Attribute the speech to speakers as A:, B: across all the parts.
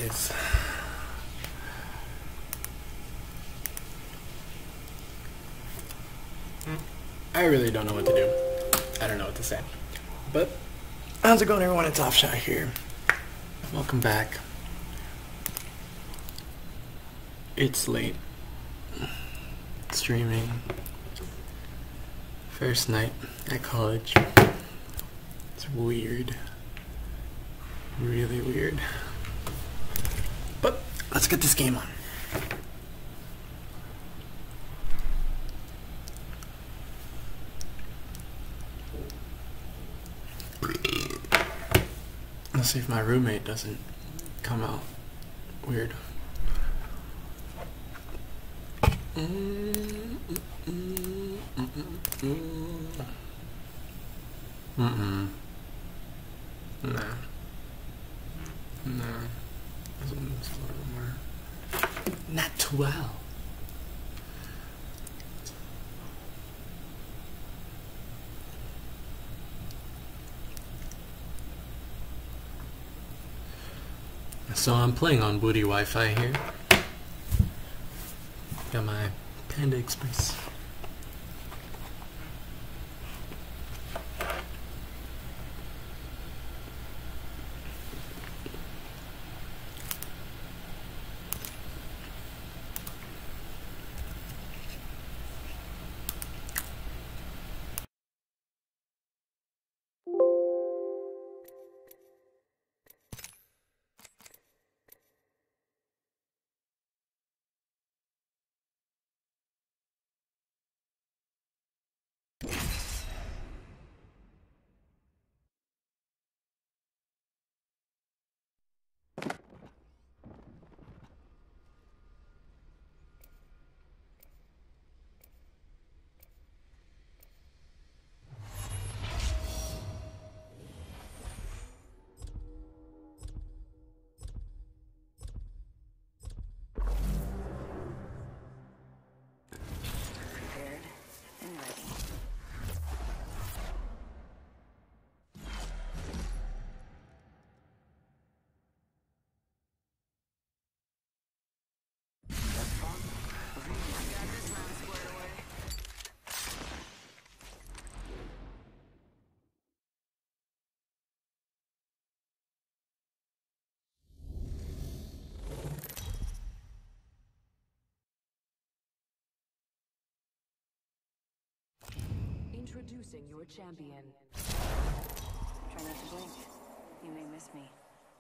A: guys. I really don't know what to do. I don't know what to say. But how's it going, everyone? It's Offshot here. Welcome back. It's late. Streaming. First night at college. It's weird. Really weird. But let's get this game on. Let's see if my roommate doesn't come out weird. Nah. This one's a little more natural. So I'm playing on Booty Wi-Fi here. Got my Panda Express.
B: Introducing your champion.
C: Try not to blink. You may miss me.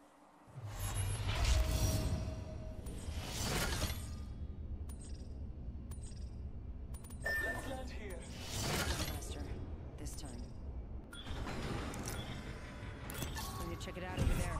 D: Let's land here.
C: Faster. This time. Going to check it out over there.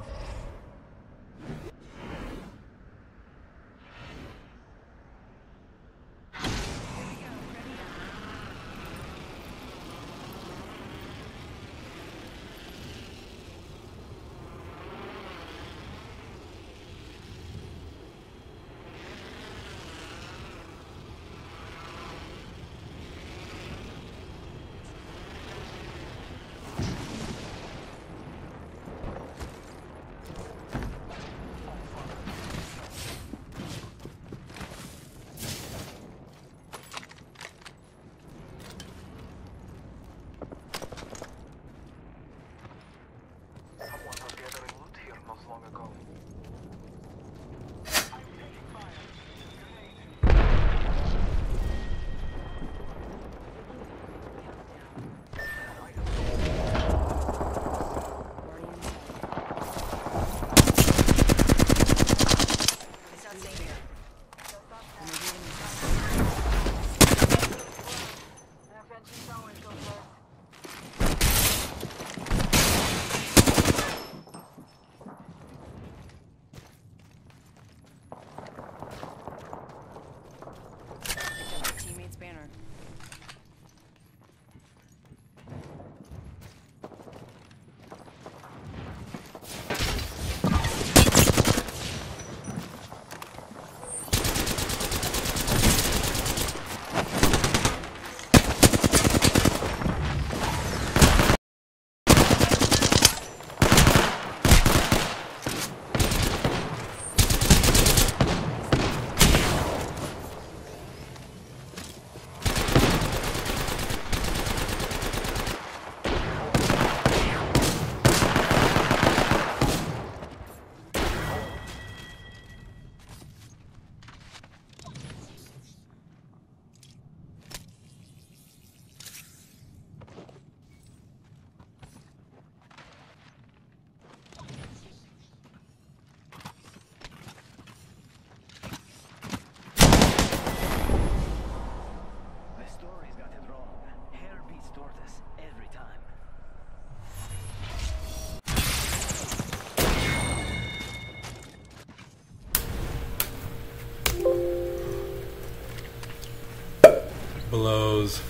A: Blows.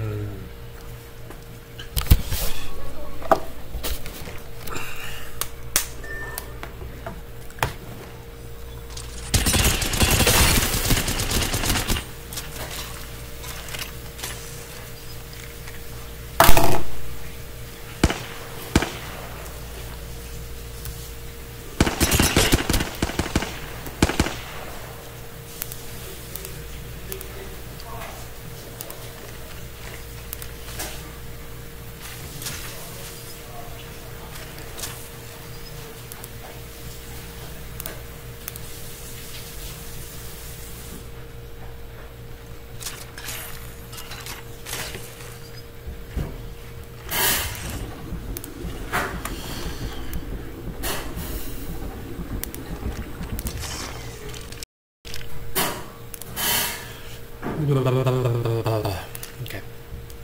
A: Okay.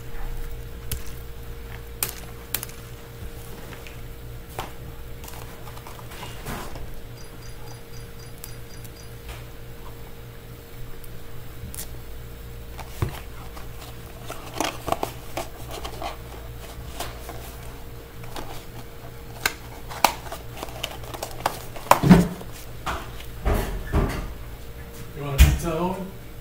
A: You want a pizza, Owen?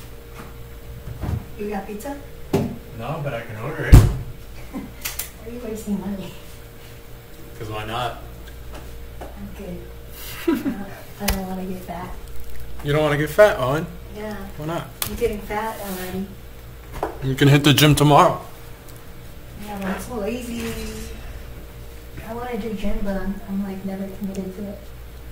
D: You got pizza?
A: No, but I can order it.
D: Why are you wasting money?
A: Because why not?
D: Okay. I don't want to get fat.
A: You don't want to get fat, Owen?
D: Yeah,
A: Why not?
D: I'm getting fat already.
A: You can hit the gym tomorrow.
D: Yeah, but I'm so lazy. I want to do gym, but I'm like never committed to it.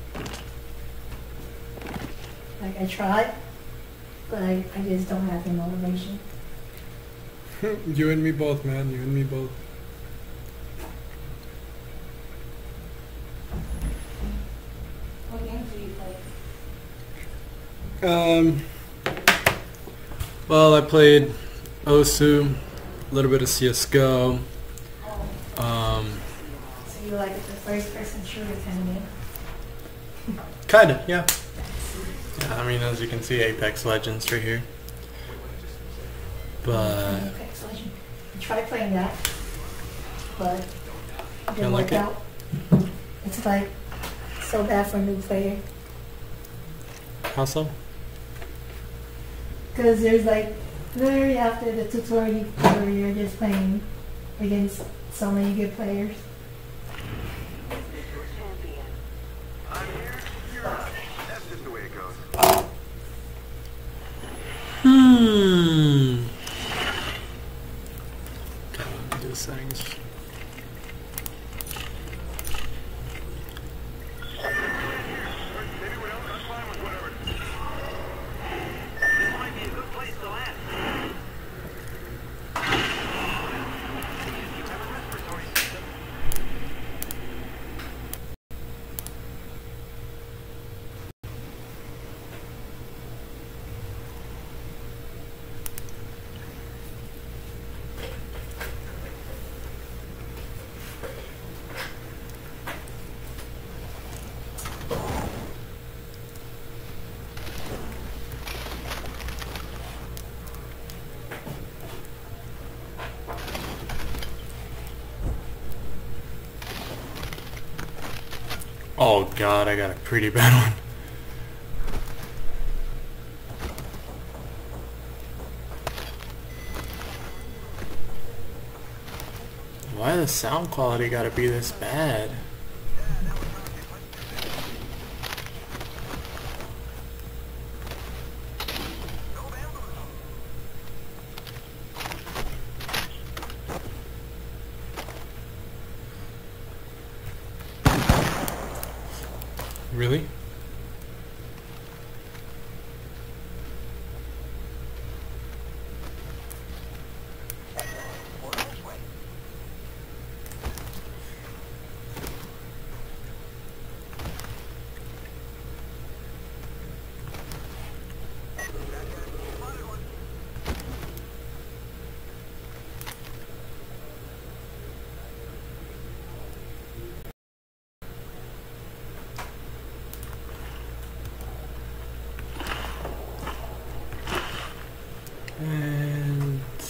D: Like I try, but I just don't have the motivation.
A: You and me both, man. You and me both.
D: What games do you play?
A: Well, I played Osu, a little bit of CSGO.
D: So you like the first-person shooter kind of game?
A: Kinda, yeah. Yeah, I mean, as you can see, Apex Legends right here. But
D: Apex Legends. I tried playing that, but it
A: Don't
D: didn't
A: like
D: work
A: it?
D: out. It's like so bad for a new player.
A: how so?
D: Because there's like, literally after the tutorial, where you're just playing against so many good players.
E: I'm here, you're out. That's just the way it goes.
A: Okay, let me do the settings.
E: Anyone else? I'm fine with whatever. This might be a good place to land. Have a respiratory system.
A: Oh god, I got a pretty bad one. Why the sound quality gotta be this bad? Really? And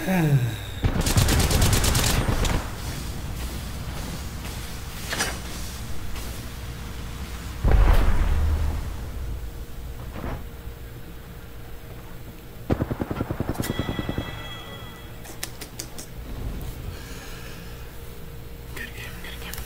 A: Good game, good game.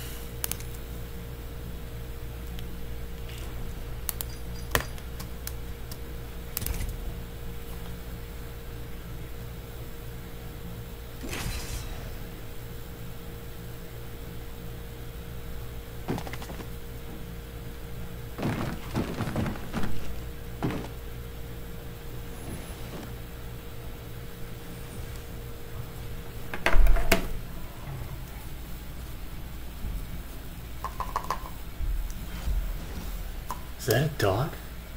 A: Is that a dog?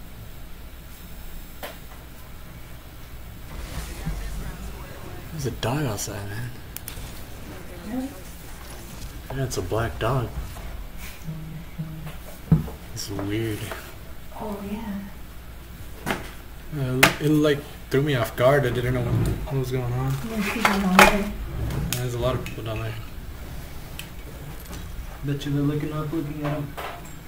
A: There's a dog outside, man.
D: Really?
A: Yeah, it's a black dog. It's weird.
D: Oh yeah.
A: It like threw me off guard. I didn't know what was going on.
D: There's people down there.
A: There's a lot of people down there. Bet you they're looking up, looking at him.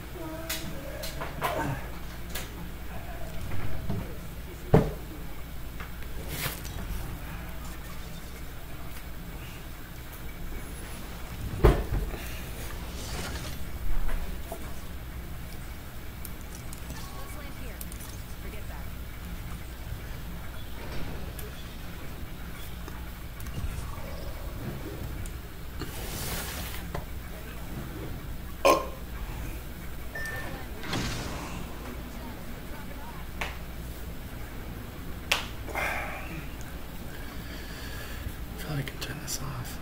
A: I thought I could turn this off.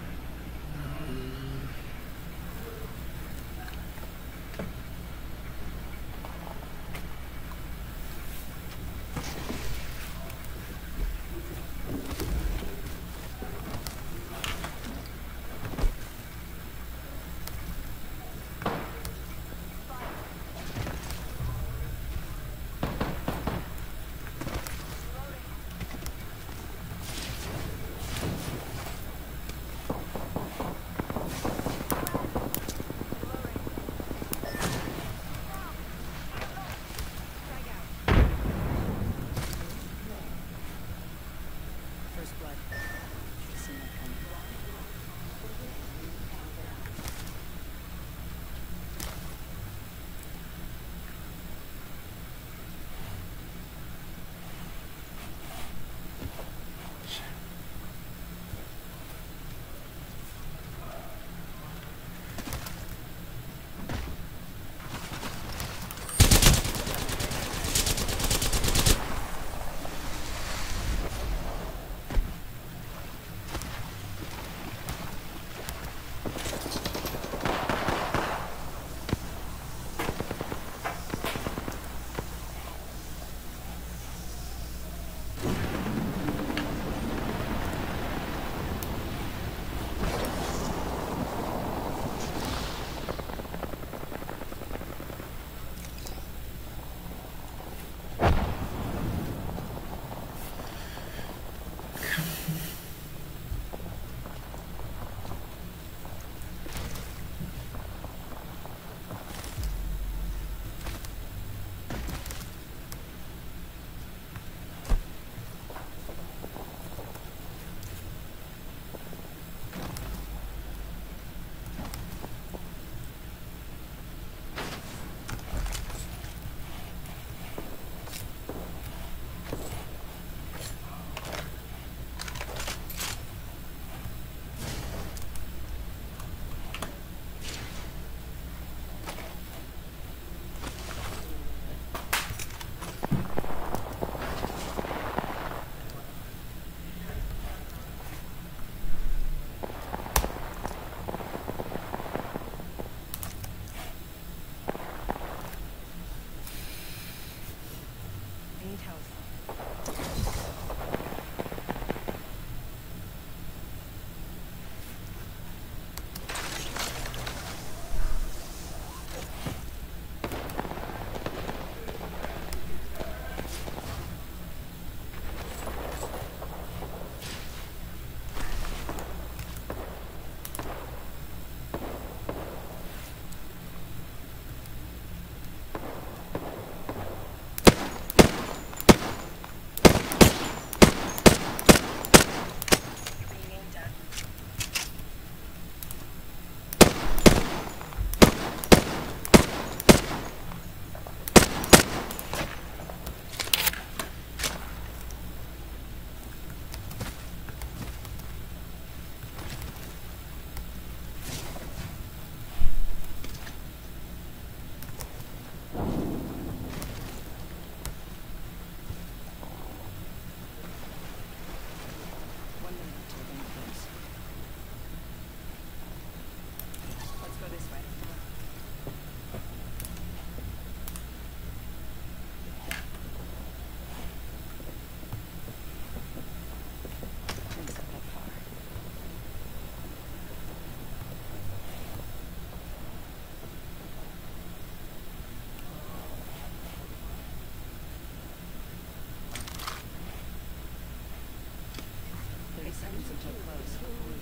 C: seconds until close.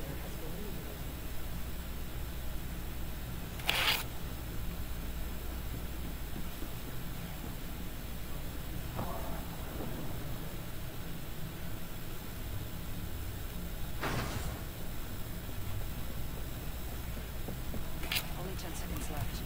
C: Only 10 seconds left.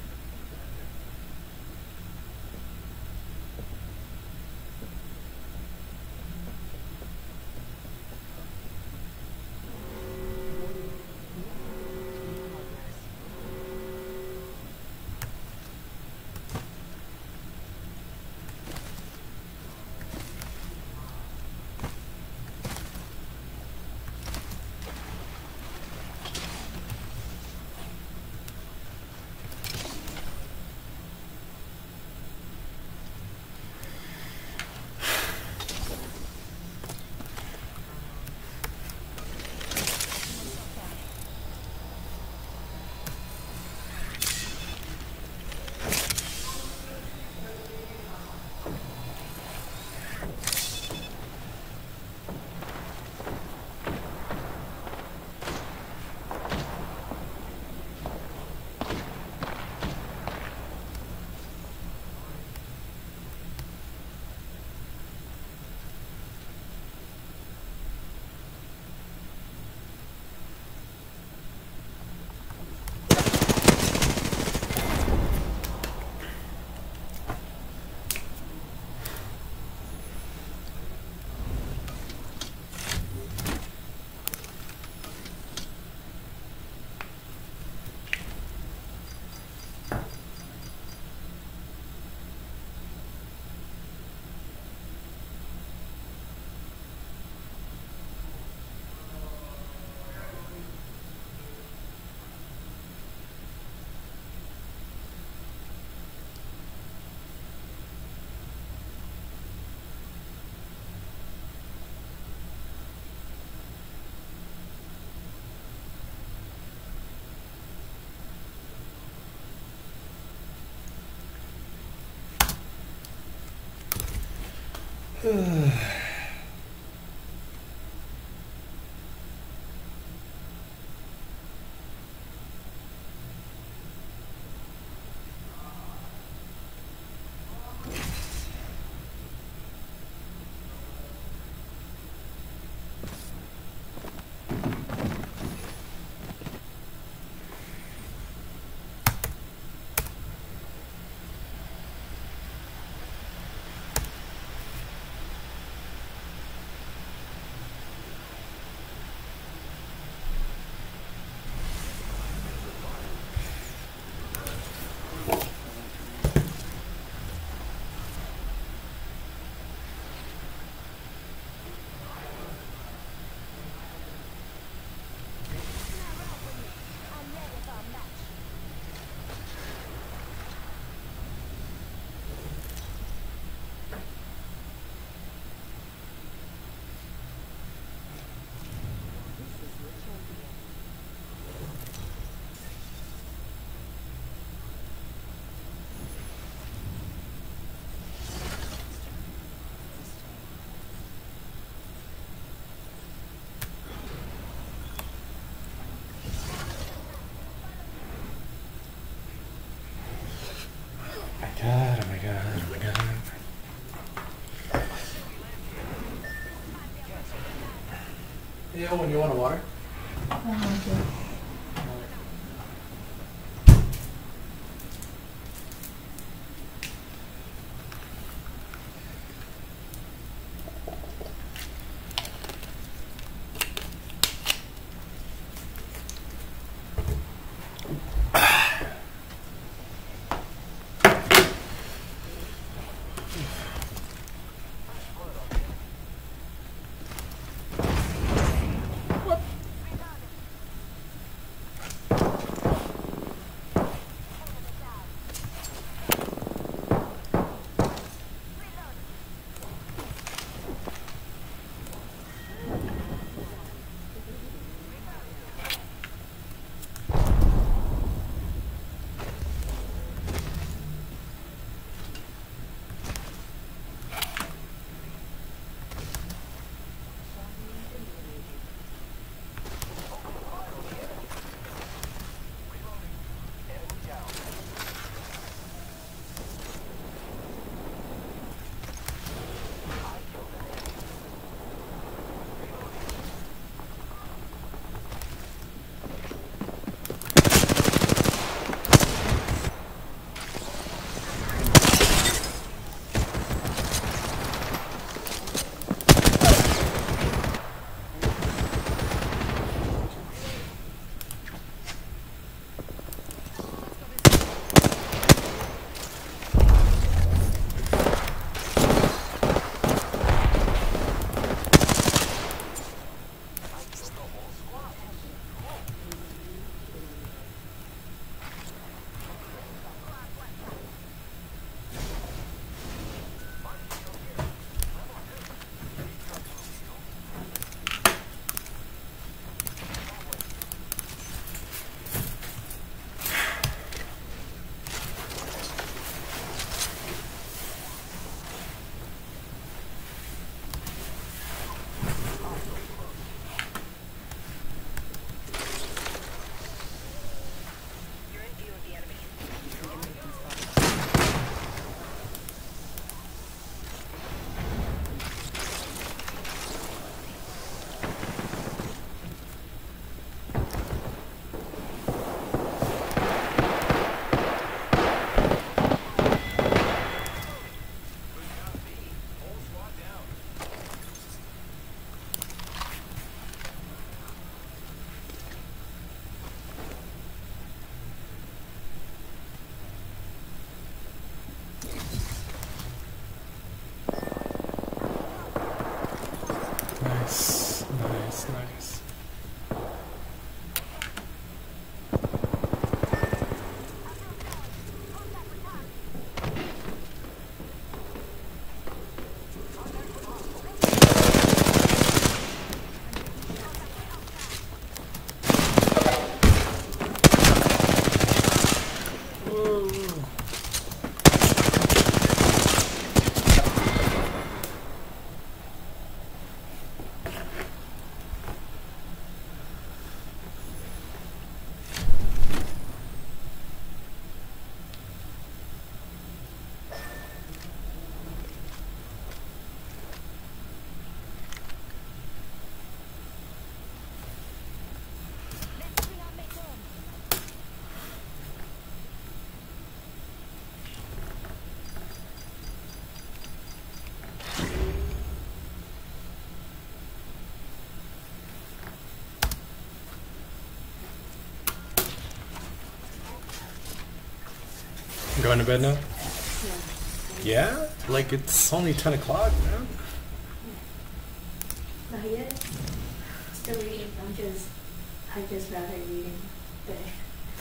A: God, oh my god, oh my god. Yeah, when you want a water?
D: Okay.
A: Nice, nice, nice. Going to bed now? Yeah? Like it's only 10 o'clock, man.
D: Not yet. Still reading. I just rather reading today.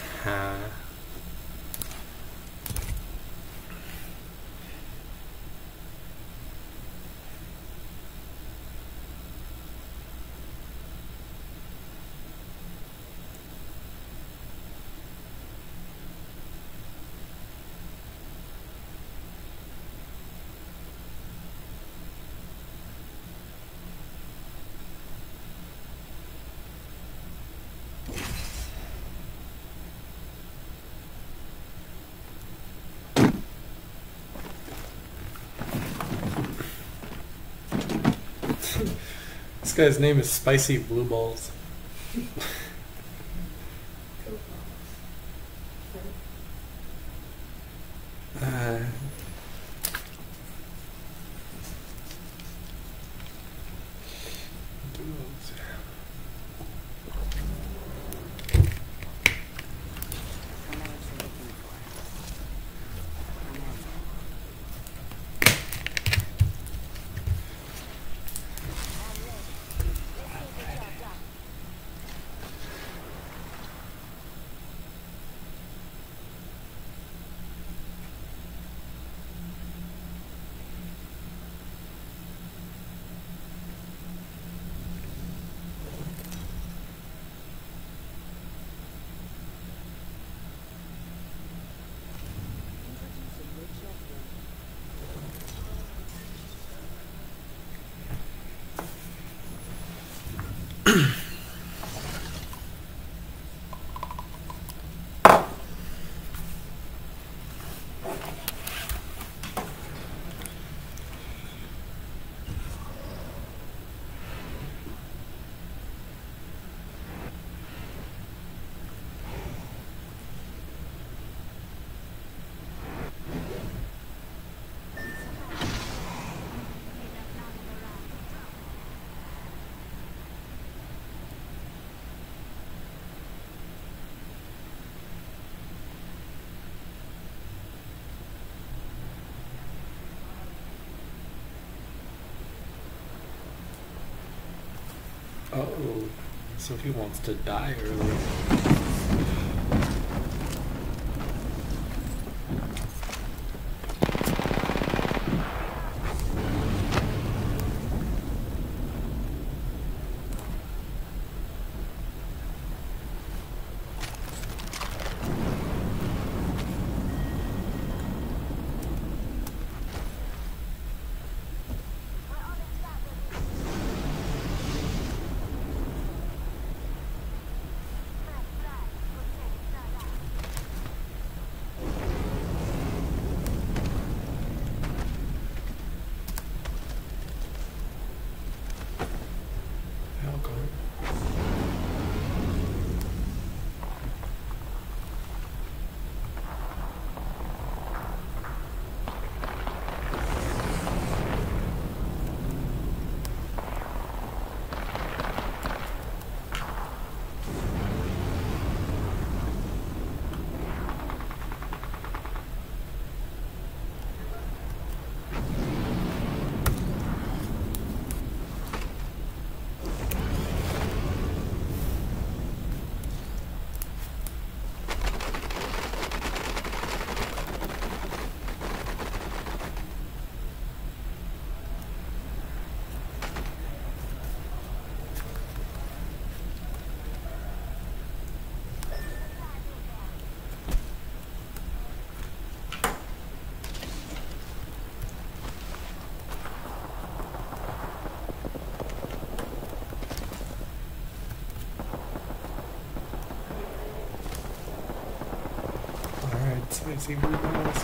A: This guy's name is Spicy Blue Balls. Oh, so he wants to die early. Let's see who else.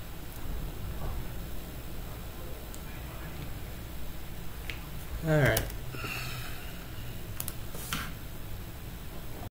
A: Alright.